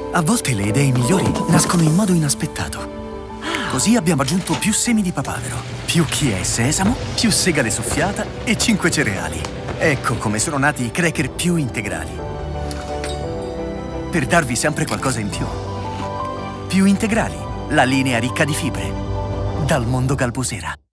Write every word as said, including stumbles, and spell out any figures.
A volte le idee migliori nascono in modo inaspettato. Così abbiamo aggiunto più semi di papavero, più chiè e sesamo, più segale soffiata e cinque cereali. Ecco come sono nati i cracker più integrali. Per darvi sempre qualcosa in più. Più integrali, la linea ricca di fibre. Dal mondo Galbusera.